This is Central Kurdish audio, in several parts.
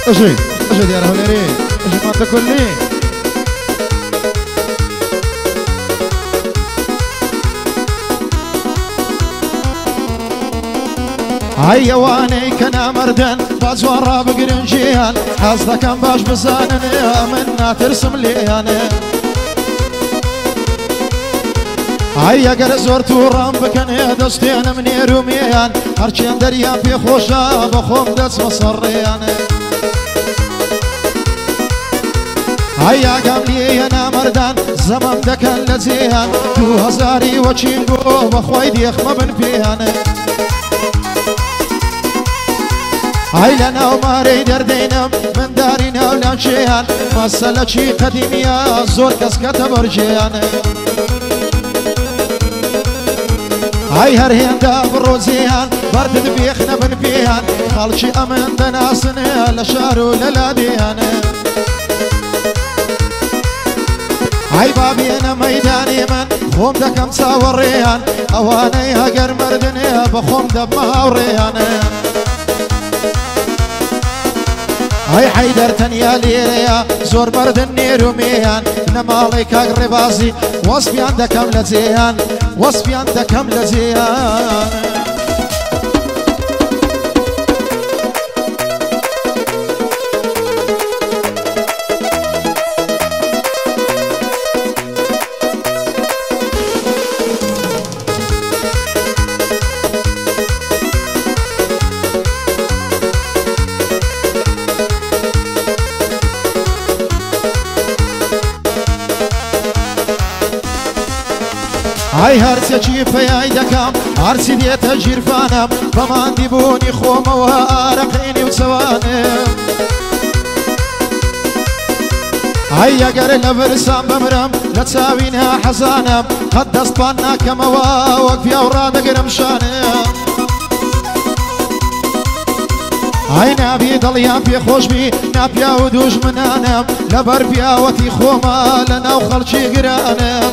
اجي يا رهوليري اجي ما تاكلني. هيا واني كنا مردن بازوارا بقرنجيان حظك كان باش بزانني منا ترسم لياني. هيا قر زورتو رام بكني دستين مني روميان هرچين دريان في خوشا بخوم دس مصريان. هيا قاملي انا مردان زمان دكن لزيان 2000 وچينگو بخوي ديخ مبن فيان. هاي لنا وماري دردينم من دارينا ولا شيان مسألة شي قديمية زور كس كتب رجيان. هاي هرهين داب الروزيان برد بيخنا بن فيهان خالشي أمن دناسني لشارو للاديان. هاي بابي انا ميداني من خوم دكم صوريان اواني هقر مردني بخوم دب مهوريان. هاي حيدر تنيا ليريا زور مردني روميان نماليك اقربازي وصفي عندك هم لزيان وصفي عندك هم لزيان. هاي هرسي جيب يا دكام هرسي ديت جيرفانم بمان ديبوني خوم وارقيني وسوانم. هيا قر لبرسام بمرم لتساوينها حزانم قد اسطانا كموا وقف يا وراد قرمشانم. هاي نابي ضليا في خوش بي نابيا ودوش منانم لبر بيا وتي خوما لنا وخلشي قرانم.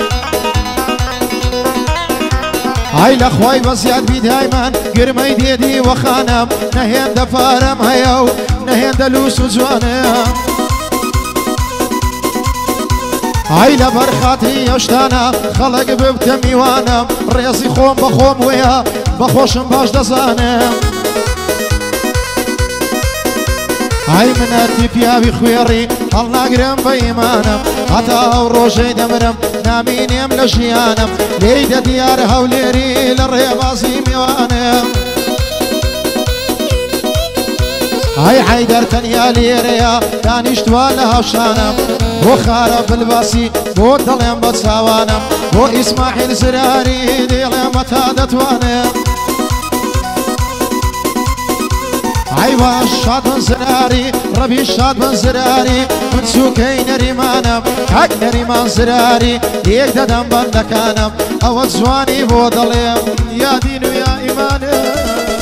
هاي لخواي بزياد بي دايما قرمي ديدي وخانم نهين دفارم هيو نهين دلوس وزوانم. هاي لبرخاتي يشتانا خلق ببتمي وانم ريزي خوم بخوم ويا بخوشم باش دزانم. هاي مناتي بيابي خويري الله قرم بيمانم حتى روجي دمرم نامينيم لجيانم ليدا ديار هوليري للريبازي ميوانم. هاي حيدر تنيا ليريا دانشت ولا هشانم وخارب الباسي بودلم بتساوانم وإسماعيل زراري ديلم بتادتوانم. عيوا الشاد من زراري ربي الشاد من زراري من سوكين ريمانم حق ريمان زراري ليك ددم بندكانم او الزواني بودليم يا دين ويا ايمانم.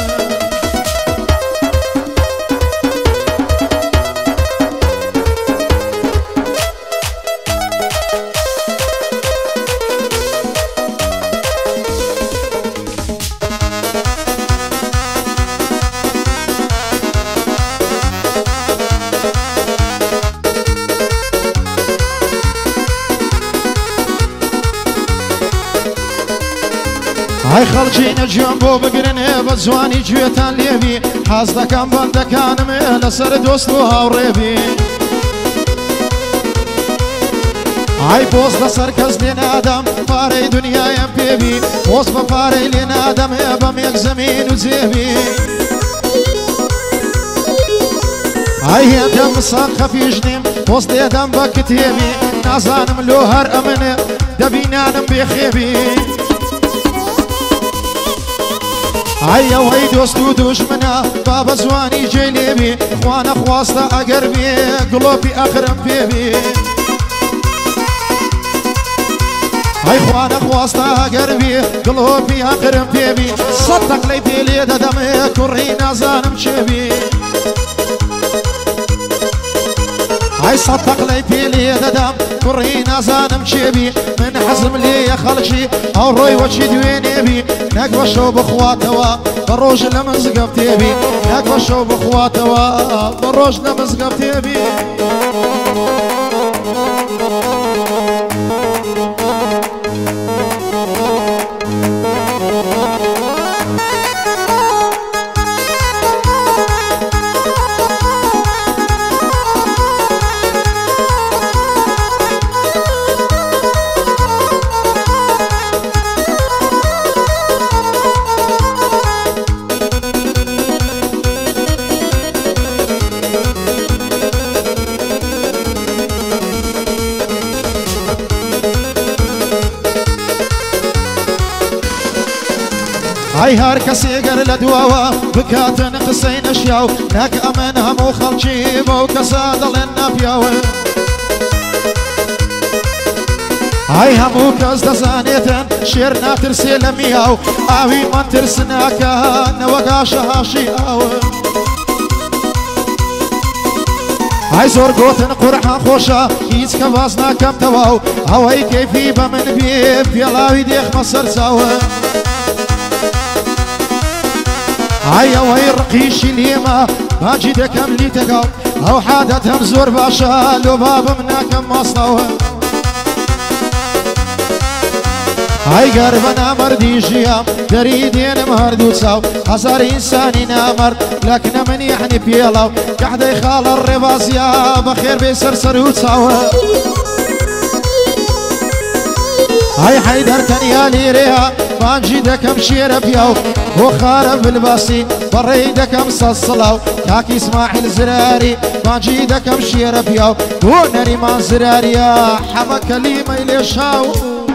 هاي خلجين جنبو بقرنه بزواني جويتان ليبي حازدكان بندكانم لسر دوست وهاوريبي. هاي بوز لسر كز لين آدم فاري دنيا يمبيبي بوز بفاري لين آدم بميك زمين وزيبي. هاي هندم صاقة في جنيم بوز ديدم بكتيبي نازانم لوهر أمن دبينانم بخيبي. هيا وهي دوست ودوشمنا بابا زواني جيليبي وانا خواسته اقربي قلوبي اخرم بيبي. هاي خوانا خواسته اقربي قلوبي اخرم بيبي صدق لي بيلي دمي كري نازانم شبي. هاي صدق لي بيلي دم كري نازانم شبي من حزم لي يا خلشي او روي وشي دويني بي نقوشو بخواتوا بروج لمزقب تيبي ياك بشو بخواتوا بروج لمزقب تيبي هاي هار كسي قر لدواوا بكاتن قصين اشياو لك امن همو خلشي بو كساد لنا بياو هاي همو كز دزانيتن شيرنا ترسي لمياو اوي من ترسناكا نوقاش هاشي او هاي زور قوتن قرحان خوشا هيز كبازنا كم تواو هاي كيفي بمن بيب يلاوي ديخ مصر ساو هاي وهي الرقيش اليما باجي دكم لي تقاو او حادتهم زور باشا لو باب مناكم مصنوه هاي قربنا مردي جيام دريدين مهردو تساو هزار انساني نامر لكن من يعني بيلاو قحدي خال الرباز يا بخير بيسرسر وتساو هاي حيدر تنيالي ريها بانجي دكم شير بياو وخارب الباسي بريدكم صصلاو كاكي اسماعيل زراري بانجي دكم شير بياو ونري ما زراري يا حما كلمة ليشاو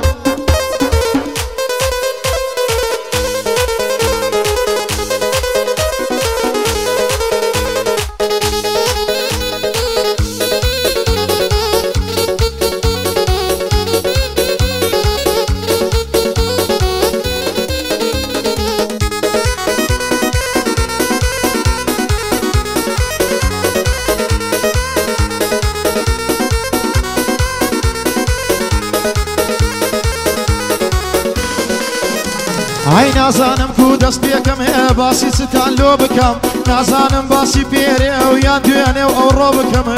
هاي نازانم كو دست بيكم هي باسي ستان لو بكم نازانم باسي بيري او يان دواني او رو بكم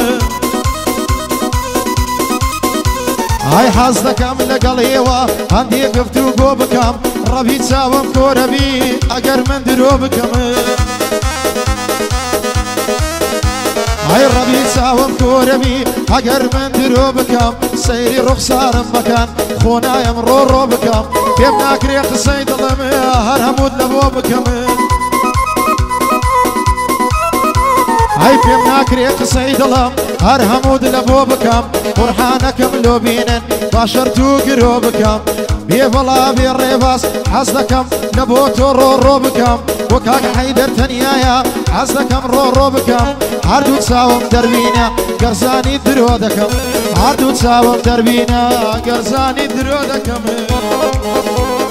هاي حاز دكم لقليوة هندي قفتو قو بكم ربي تساوم كو ربي اقر من درو بكم هاي ربي تساوم كو ربي اقر من درو بكم سيري رخصار مكان خونا يمرو رو بكم كيف كريق السيد ظلمي هرهمود لبو بكم هاي كيف كريق السيد ظلم هرهمود لبو بكم برحانكم لو بينن باشرتو قرو بكم بيفلا بالريباس حصدكم لبو تورو رو بكم وكاك حيدر تنيايا حصدكم رو بكم هردو تساوم دربينا قرزاني درودكم هردو تساوم دربينا قرزاني درودكم